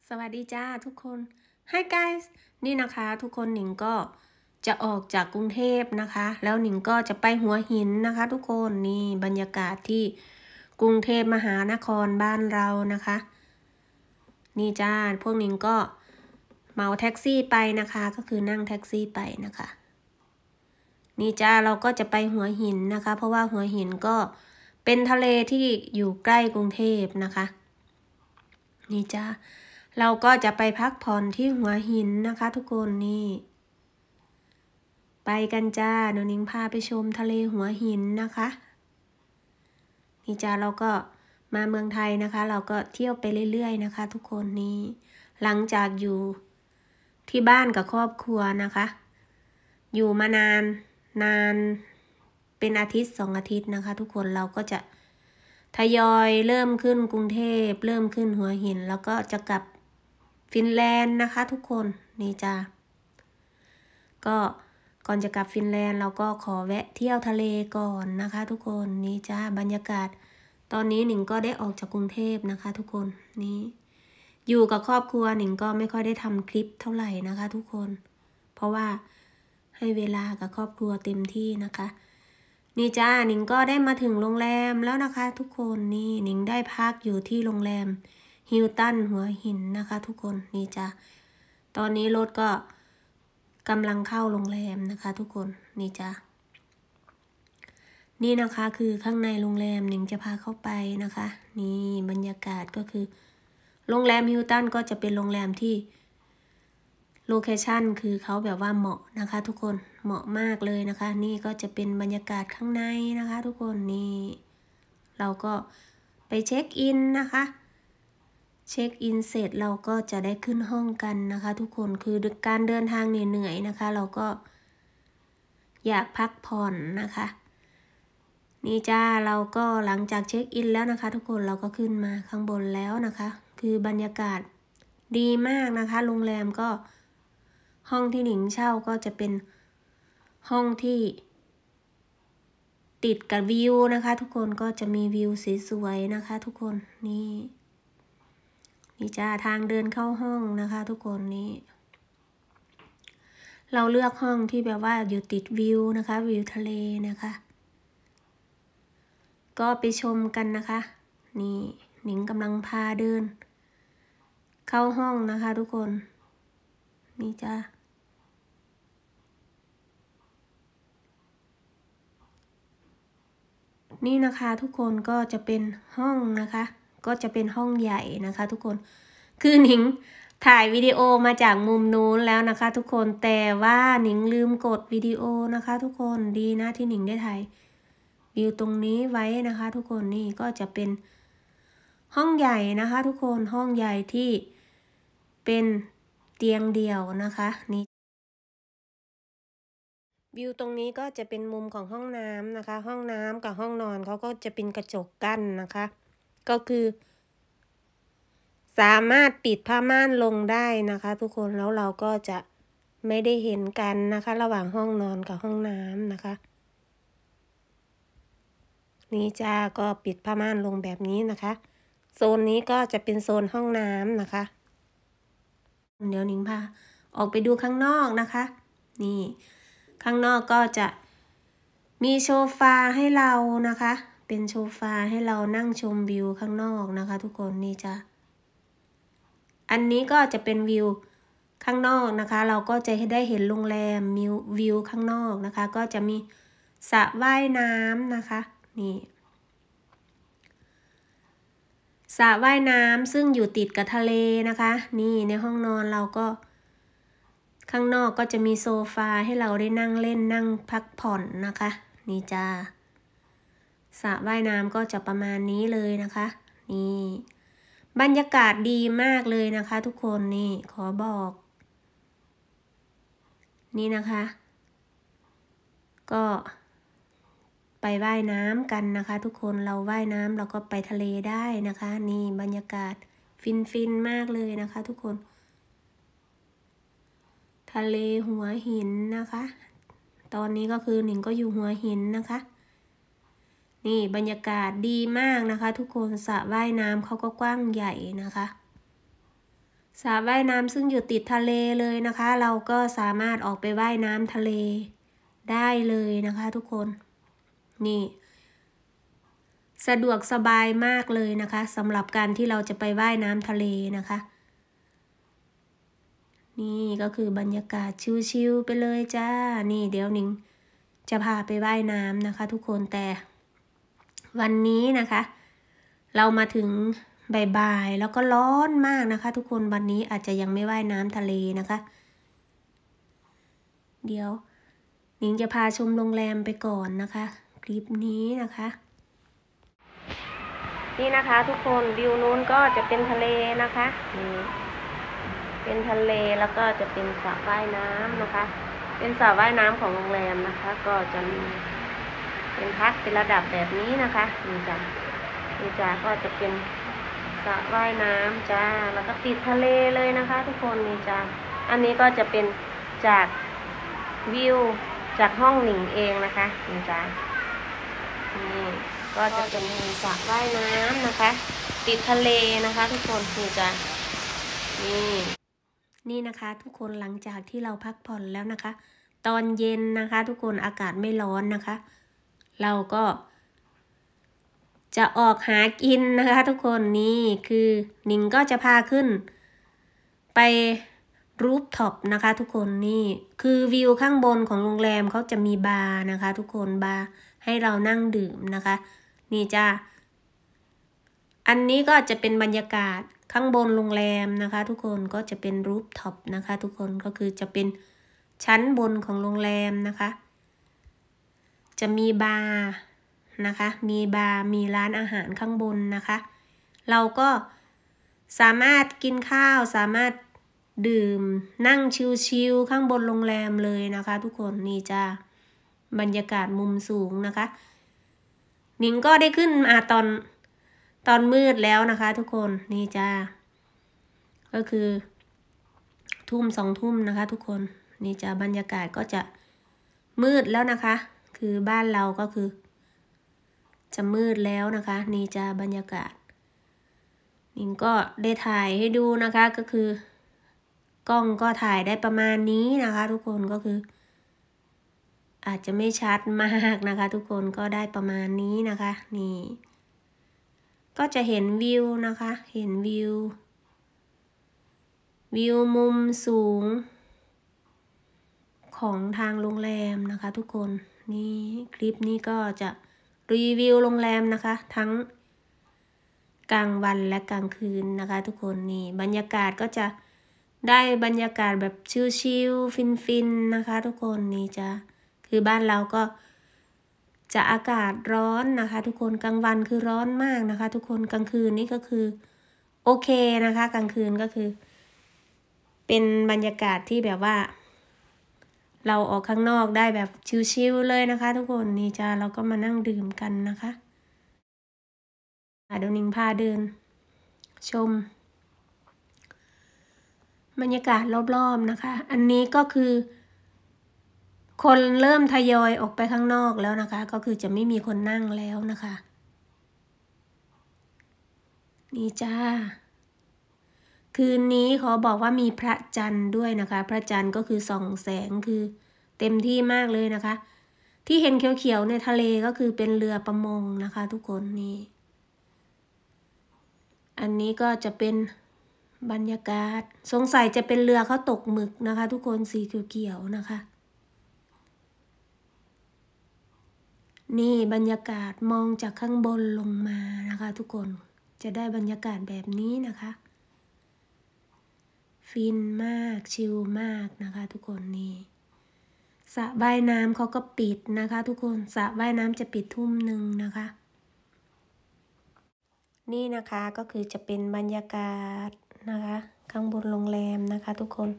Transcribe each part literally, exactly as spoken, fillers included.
สวัสดีจ้าทุกคน Hi guys นี่นะคะทุกคนหนิงก็จะออกจากกรุงเทพนะคะแล้วหนิงก็จะไปหัวหินนะคะทุกคนนี่บรรยากาศที่กรุงเทพมหานครบ้านเรานะคะนี่จ้าพวกหนิงก็เหมาแท็กซี่ไปนะคะก็คือนั่งแท็กซี่ไปนะคะนี่จ้าเราก็จะไปหัวหินนะคะเพราะว่าหัวหินก็เป็นทะเลที่อยู่ใกล้กรุงเทพนะคะนี่จ้าเราก็จะไปพักผ่อนที่หัวหินนะคะทุกคนนี่ไปกันจ้าหนูนิ้งพาไปชมทะเลหัวหินนะคะนี่จ้าเราก็มาเมืองไทยนะคะเราก็เที่ยวไปเรื่อยๆนะคะทุกคนนี่หลังจากอยู่ที่บ้านกับครอบครัวนะคะอยู่มานานนานเป็นอาทิตย์สองอาทิตย์นะคะทุกคนเราก็จะทยอยเริ่มขึ้นกรุงเทพเริ่มขึ้นหัวหินแล้วก็จะกลับฟินแลนด์นะคะทุกคนนี่จ้าก็ก่อนจะกลับฟินแลนด์เราก็ขอแวะเที่ยวทะเลก่อนนะคะทุกคนนี่จ้าบรรยากาศตอนนี้หนิงก็ได้ออกจากกรุงเทพนะคะทุกคนนี่อยู่กับครอบครัวหนิงก็ไม่ค่อยได้ทำคลิปเท่าไหร่นะคะทุกคนเพราะว่าให้เวลากับครอบครัวเต็มที่นะคะนี่จ้าหนิงก็ได้มาถึงโรงแรมแล้วนะคะทุกคนนี่หนิงได้พักอยู่ที่โรงแรมฮิลตันหัวหินนะคะทุกคนนี่จ้าตอนนี้รถก็กำลังเข้าโรงแรมนะคะทุกคนนี่จ้านี่นะคะคือข้างในโรงแรมหนิงจะพาเข้าไปนะคะนี่บรรยากาศก็คือโรงแรมฮิลตันก็จะเป็นโรงแรมที่โลเคชั่นคือเขาแบบว่าเหมาะนะคะทุกคนเหมาะมากเลยนะคะนี่ก็จะเป็นบรรยากาศข้างในนะคะทุกคนนี่เราก็ไปเช็คอินนะคะเช็คอินเสร็จเราก็จะได้ขึ้นห้องกันนะคะทุกคนคือการเดินทางเหนื่อยๆนะคะเราก็อยากพักผ่อนนะคะนี่จ้าเราก็หลังจากเช็คอินแล้วนะคะทุกคนเราก็ขึ้นมาข้างบนแล้วนะคะคือบรรยากาศดีมากนะคะโรงแรมก็ห้องที่หนิงเช่าก็จะเป็นห้องที่ติดกับวิวนะคะทุกคนก็จะมีวิวสวยๆนะคะทุกคนนี่นี่จ้าทางเดินเข้าห้องนะคะทุกคนนี่เราเลือกห้องที่แบบว่าอยู่ติดวิวนะคะวิวทะเลนะคะก็ไปชมกันนะคะนี่หนิงกำลังพาเดินเข้าห้องนะคะทุกคนนี่จ้านี่นะคะทุกคนก็จะเป็นห้องนะคะก็จะเป็นห้องใหญ่นะคะทุกคนคือหนิงถ่ายวิดีโอมาจากมุมนู้นแล้วนะคะทุกคนแต่ว่าหนิงลืมกดวิดีโอนะคะทุกคนดีนะที่หนิงได้ถ่ายวิวตรงนี้ไว้นะคะทุกคนนี่ก็จะเป็นห้องใหญ่นะคะทุกคนห้องใหญ่ที่เป็นเตียงเดี่ยวนะคะนี่วิวตรงนี้ก็จะเป็นมุมของห้องน้ำนะคะห้องน้ำกับห้องนอนเขาก็จะเป็นกระจกกั้นนะคะก็คือสามารถปิดผ้าม่านลงได้นะคะทุกคนแล้วเราก็จะไม่ได้เห็นกันนะคะระหว่างห้องนอนกับห้องน้ำนะคะนี่จ้าก็ปิดผ้าม่านลงแบบนี้นะคะโซนนี้ก็จะเป็นโซนห้องน้ำนะคะเดี๋ยวหนิงพาออกไปดูข้างนอกนะคะนี่ข้างนอกก็จะมีโซฟาให้เรานะคะเป็นโซฟาให้เรานั่งชมวิวข้างนอกนะคะทุกคนนี่จ้าอันนี้ก็จะเป็นวิวข้างนอกนะคะเราก็จะได้เห็นโรงแรมมีวิวข้างนอกนะคะก็จะมีสระว่ายน้ำนะคะนี่สระว่ายน้ำซึ่งอยู่ติดกับทะเลนะคะนี่ในห้องนอนเราก็ข้างนอกก็จะมีโซฟาให้เราได้นั่งเล่นนั่งพักผ่อนนะคะนี่จ้าสระว่ายน้ำก็จะประมาณนี้เลยนะคะนี่บรรยากาศดีมากเลยนะคะทุกคนนี่ขอบอกนี่นะคะก็ไปว่ายน้ำกันนะคะทุกคนเราว่ายน้ำเราก็ไปทะเลได้นะคะนี่บรรยากาศฟินๆมากเลยนะคะทุกคนทะเลหัวหินนะคะตอนนี้ก็คือหนิงก็อยู่หัวหินนะคะนี่บรรยากาศดีมากนะคะทุกคนสระว่ายน้ำเขาก็กว้างใหญ่นะคะสระว่ายน้ำซึ่งอยู่ติดทะเลเลยนะคะ เราก็สามารถออกไปว่ายน้ำทะเลได้เลยนะคะทุกคนนี่สะดวกสบายมากเลยนะคะสำหรับการที่เราจะไปว่ายน้ำทะเลนะคะนี่ก็คือบรรยากาศชิลๆไปเลยจ้านี่เดี๋ยวหนิงจะพาไปว่ายน้ำนะคะทุกคนแต่วันนี้นะคะเรามาถึงบ่ายๆแล้วก็ร้อนมากนะคะทุกคนวันนี้อาจจะยังไม่ว่ายน้ำทะเลนะคะเดี๋ยวหนิงจะพาชมโรงแรมไปก่อนนะคะคลิปนี้นะคะนี่นะคะทุกคนวิวนู้นก็จะเป็นทะเลนะคะนี่เป็นทะเลแล้วก็จะเป็นสระว่ายน้ำนะคะเป็นสระว่ายน้ำของโรงแรมนะคะก็จะมีเป็นพักเป็นระดับแบบนี้นะคะนี่จ้ะนี่จ้ะก็จะเป็นสระว่ายน้ำจ้าแล้วก็ติดทะเลเลยนะคะทุกคนนี่จ้ะอันนี้ก็จะเป็นจากวิวจากห้องหนิงเองนะคะนี่จ้ะนี่ก็จะเป็นสระว่ายน้ำนะคะติดทะเลนะคะทุกคนนี่จ้ะนี่นี่นะคะทุกคนหลังจากที่เราพักผ่อนแล้วนะคะตอนเย็นนะคะทุกคนอากาศไม่ร้อนนะคะเราก็จะออกหากินนะคะทุกคนนี่คือหนิงก็จะพาขึ้นไปรูฟท็อปนะคะทุกคนนี่คือวิวข้างบนของโรงแรมเขาจะมีบาร์นะคะทุกคนบาร์ให้เรานั่งดื่มนะคะนี่จ้าอันนี้ก็จะเป็นบรรยากาศข้างบนโรงแรมนะคะทุกคนก็จะเป็นรูฟท็อปนะคะทุกคนก็คือจะเป็นชั้นบนของโรงแรมนะคะจะมีบาร์นะคะมีบาร์มีร้านอาหารข้างบนนะคะเราก็สามารถกินข้าวสามารถดื่มนั่งชิลๆข้างบนโรงแรมเลยนะคะทุกคนนี่จ้าบรรยากาศมุมสูงนะคะหนิงก็ได้ขึ้นมาตอนตอนมืดแล้วนะคะทุกคนนี่จ้าก็คือทุ่มสองทุ่มนะคะทุกคนนี่จ้าบรรยากาศก็จะมืดแล้วนะคะคือบ้านเราก็คือจะมืดแล้วนะคะนี่จ้าบรรยากาศหนิงก็ได้ถ่ายให้ดูนะคะก็คือกล้องก็ถ่ายได้ประมาณนี้นะคะทุกคนก็คืออาจจะไม่ชัดมากนะคะทุกคนก็ได้ประมาณนี้นะคะนี่ก็จะเห็นวิวนะคะเห็นวิววิวมุมสูงของทางโรงแรมนะคะทุกคนนี่คลิปนี้ก็จะรีวิวโรงแรมนะคะทั้งกลางวันและกลางคืนนะคะทุกคนนี่บรรยากาศก็จะได้บรรยากาศแบบชิลๆฟินๆนะคะทุกคนนี่จะคือบ้านเราก็จะอากาศร้อนนะคะทุกคนกลางวันคือร้อนมากนะคะทุกคนกลางคืนนี่ก็คือโอเคนะคะกลางคืนก็คือเป็นบรรยากาศที่แบบว่าเราออกข้างนอกได้แบบชิลๆเลยนะคะทุกคนนี่จ้าเราก็มานั่งดื่มกันนะคะเดี๋ยวนิงพาเดินชมบรรยากาศรอบๆนะคะอันนี้ก็คือคนเริ่มทยอยออกไปข้างนอกแล้วนะคะก็คือจะไม่มีคนนั่งแล้วนะคะนี่จ้าคืนนี้ขอบอกว่ามีพระจันทร์ด้วยนะคะพระจันทร์ก็คือส่องแสงคือเต็มที่มากเลยนะคะที่เห็นเขียวๆในทะเลก็คือเป็นเรือประมงนะคะทุกคนนี่อันนี้ก็จะเป็นบรรยากาศสงสัยจะเป็นเรือเขาตกหมึกนะคะทุกคนสีเขียวๆนะคะนี่บรรยากาศมองจากข้างบนลงมานะคะทุกคนจะได้บรรยากาศแบบนี้นะคะฟินมากชิลมากนะคะทุกคนนี่สระว่ายน้ำเขาก็ปิดนะคะทุกคนสระว่ายน้ำจะปิดทุ่มหนึ่งนะคะนี่นะคะก็คือจะเป็นบรรยากาศนะคะข้างบนโรงแรมนะคะทุกคน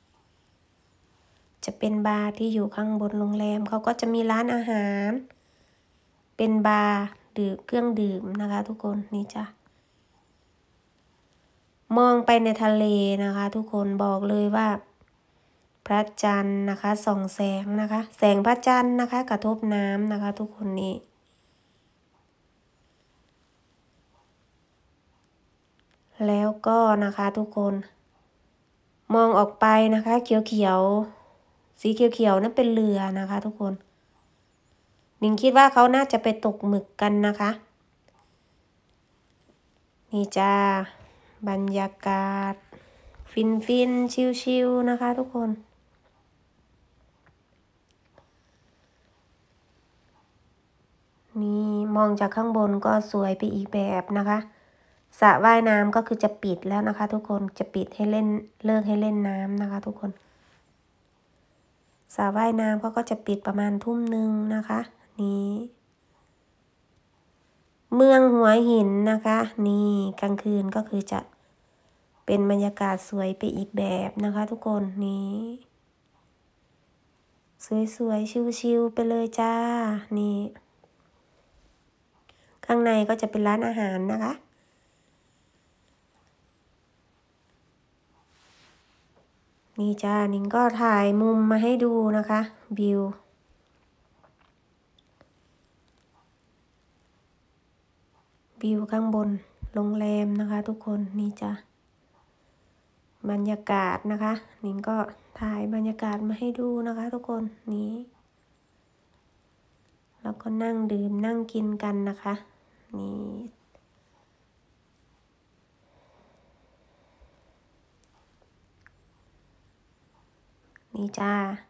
จะเป็นบาร์ที่อยู่ข้างบนโรงแรมเขาก็จะมีร้านอาหารเป็นบาร์ดื่มเครื่องดื่มนะคะทุกคนนี่จ้ะมองไปในทะเลนะคะทุกคนบอกเลยว่าพระจันทร์นะคะส่องแสงนะคะแสงพระจันทร์นะคะกระทบน้ำนะคะทุกคนนี่แล้วก็นะคะทุกคนมองออกไปนะคะเขียวๆสีเขียวๆนั่นเป็นเรือนะคะทุกคนหนิงคิดว่าเขาน่าจะไปตกหมึกกันนะคะนี่จ้าบรรยากาศฟินฟินชิวๆนะคะทุกคนนี่มองจากข้างบนก็สวยไปอีกแบบนะคะสระว่ายน้ำก็คือจะปิดแล้วนะคะทุกคนจะปิดให้เล่นเลิกให้เล่นน้ำนะคะทุกคนสระว่ายน้ำเขาก็จะปิดประมาณทุ่มหนึ่งนะคะนี่เมืองหัวหินนะคะนี่กลางคืนก็คือจะเป็นบรรยากาศสวยไปอีกแบบนะคะทุกคนนี่สวยๆชิวๆไปเลยจ้านี่ข้างในก็จะเป็นร้านอาหารนะคะนี่จ้านิ้งก็ถ่ายมุมมาให้ดูนะคะวิววิวข้างบนโรงแรมนะคะทุกคนนี่จ้าบรรยากาศนะคะนิ้งก็ถ่ายบรรยากาศมาให้ดูนะคะทุกคนนี้แล้วก็นั่งดื่มนั่งกินกันนะคะนี่นี่จ้า